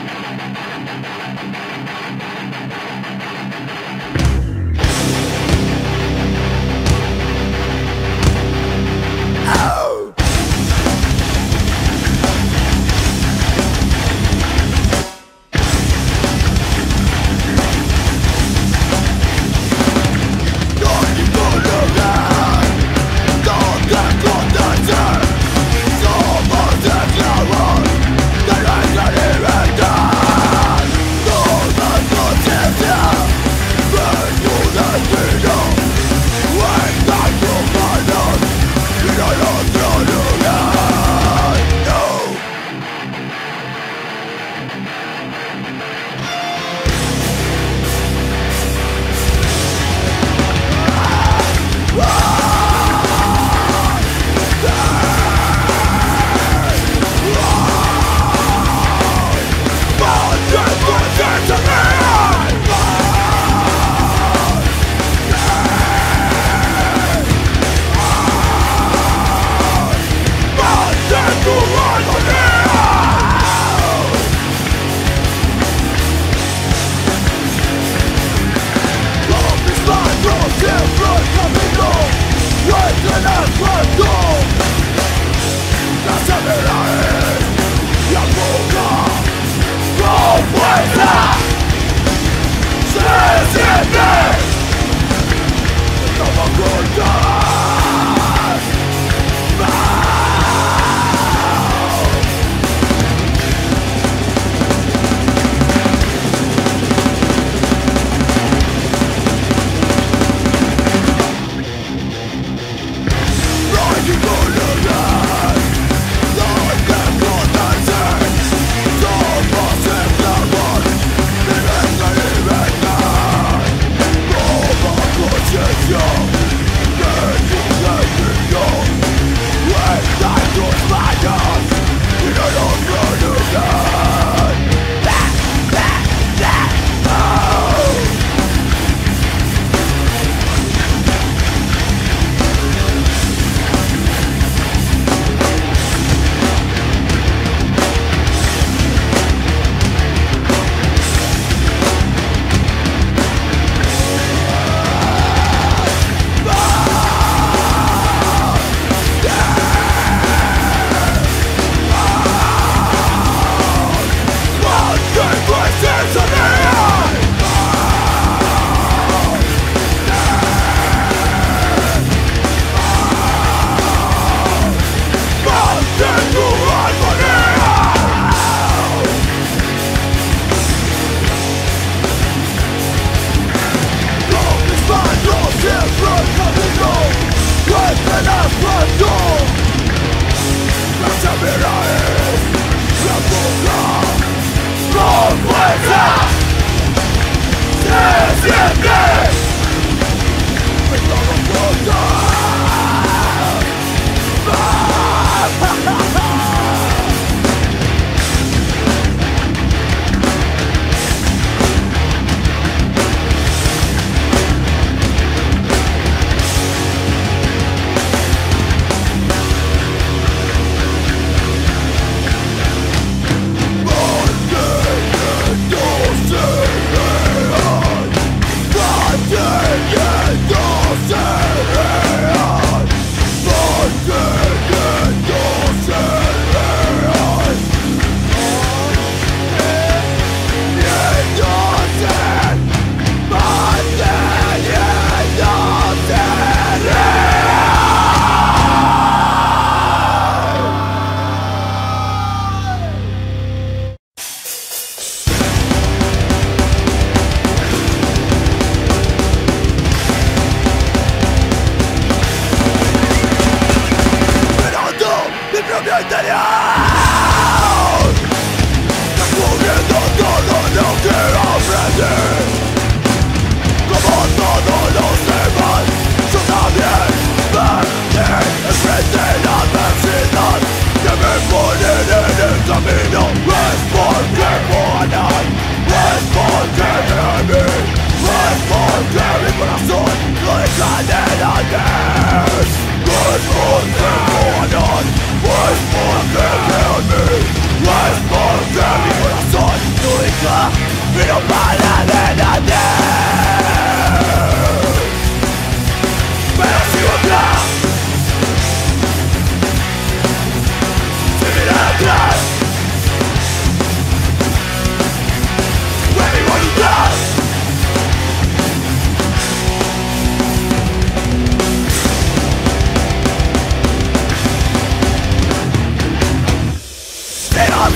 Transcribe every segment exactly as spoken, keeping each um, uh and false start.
Responde,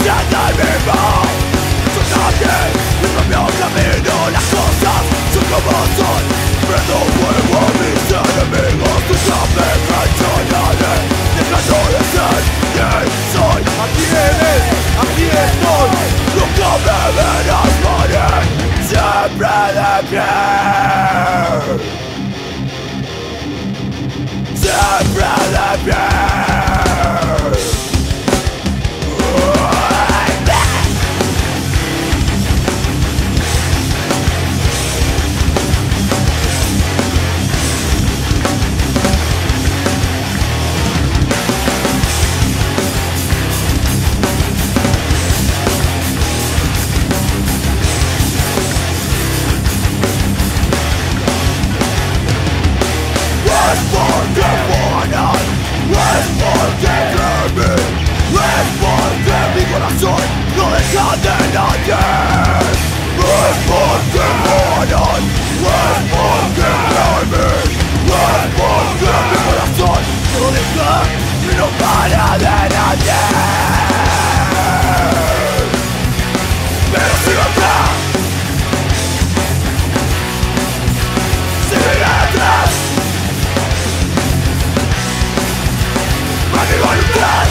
sienten vivo. Yo también, mi propio camino. Las cosas son como son. Prendo fuego a mis enemigos. Nunca me cancionaré, dejando de ser quien soy. Aquí eres, aquí estoy. Nunca me verás morir. Siempre de pie. Siempre de pie. Es porque mueran, es porque temen, es porque mi corazón no deja de latir. Es porque mueran, es porque temen, es porque mi corazón no deja y no para de latir. Pero sigo acá, sigue atrás. Mi voluntad.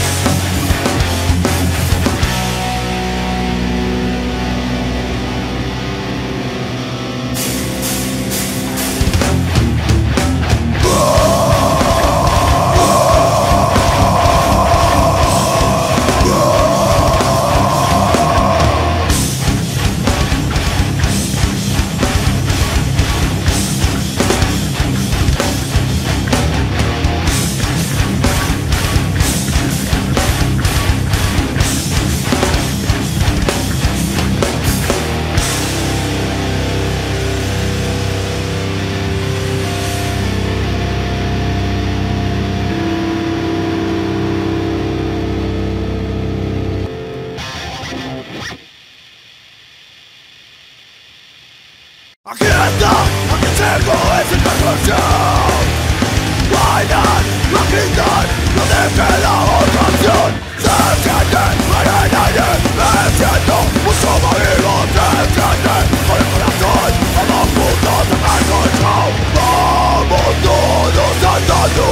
Aquí está, aquí tengo esa información. Bailan, la gritan, no te queda otra opción. Se sienten para el aire, me siento mucho más vivo. Se sienten con el corazón, vamos juntos a dar control. Vamos todos andando,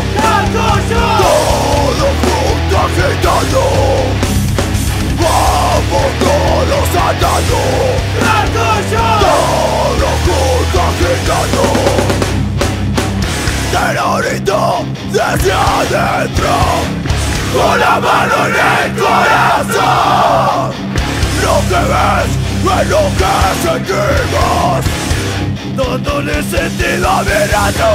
todos juntos agitando. Vamos todos andando, todos juntos agitando. Terrorito desde adentro, con la mano en el corazón. Lo que ves es lo que sentimos, dándole sentido a mi rato.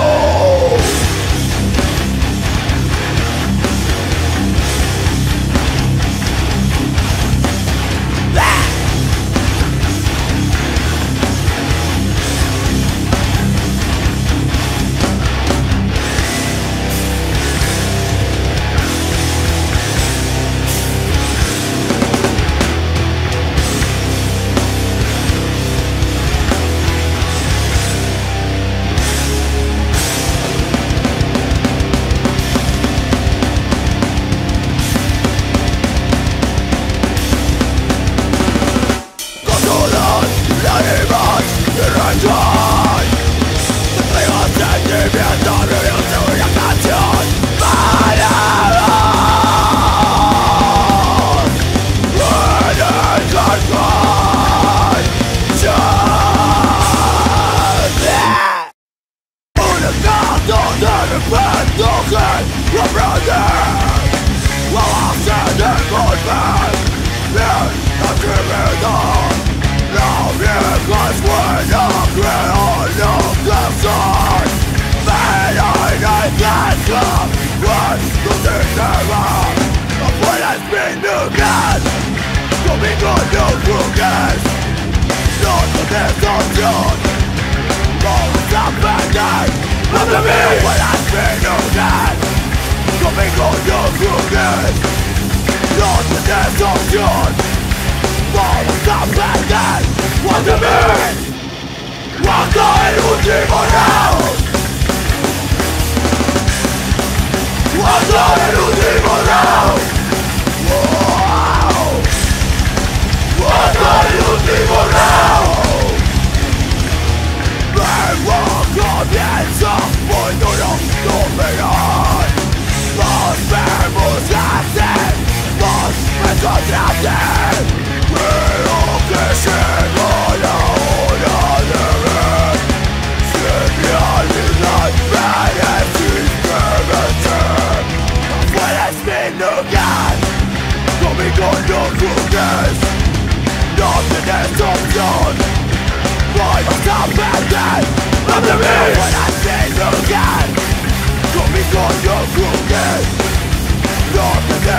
Conmigo no jugues, no tienes opción. Vamos a perder, ante mí puedas minutar. Conmigo no jugues, no tienes opción. Vamos a perder, ante mí hasta el último round. Hasta el último round. Wow. contra ti. Creo que llegó la hora de ver si en realidad mereciste vencer. Afuera es mi lugar, conmigo no jugues, no tienes opción, hoy vas a perder. Afuera es mi lugar, conmigo no jugues, no tienes